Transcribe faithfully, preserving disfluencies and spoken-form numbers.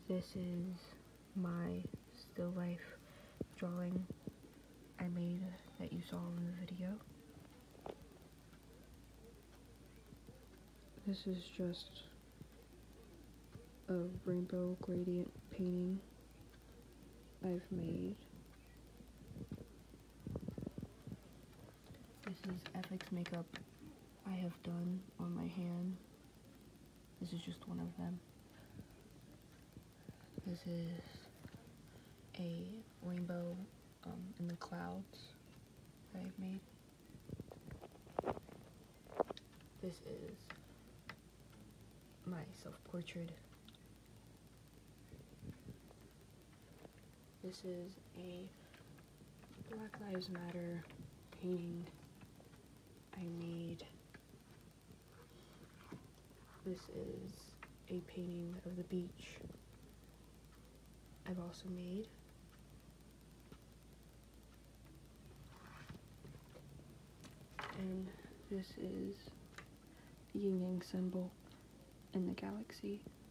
This is my still life drawing I made that you saw in the video. This is just a rainbow gradient painting I've made. This is F X makeup I have done on my hand. This is just one of them. This is a rainbow um, in the clouds that I've made. This is my self-portrait. This is a Black Lives Matter painting I made. This is a painting of the beach I've also made. And this is the yin yang symbol in the galaxy.